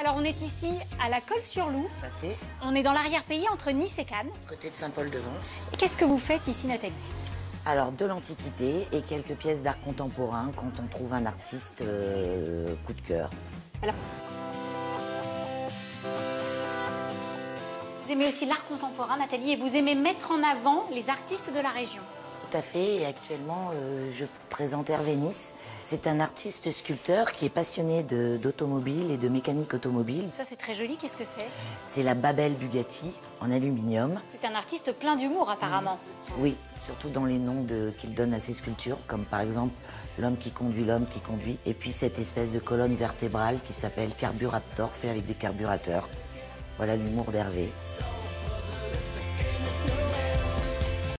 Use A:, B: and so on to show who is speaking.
A: Alors on est ici à la Colle-sur-Loup.
B: Tout à fait,
A: On est dans l'arrière-pays entre Nice et Cannes.
B: côté de Saint-Paul-de-Vence.
A: Qu'est-ce que vous faites ici, Nathalie?
B: Alors, de l'Antiquité et quelques pièces d'art contemporain quand on trouve un artiste coup de cœur.
A: Alors, vous aimez aussi l'art contemporain, Nathalie, et vous aimez mettre en avant les artistes de la région.
B: Tout à fait, et actuellement, je présente Hervé Nice. C'est un artiste sculpteur qui est passionné d'automobile et de mécanique automobile.
A: Ça, c'est très joli. Qu'est-ce que c'est?
B: C'est la Babel Bugatti en aluminium.
A: C'est un artiste plein d'humour, apparemment.
B: Oui, surtout dans les noms qu'il donne à ses sculptures, comme par exemple l'homme qui conduit, et puis cette espèce de colonne vertébrale qui s'appelle Carburator, fait avec des carburateurs. Voilà l'humour d'Hervé.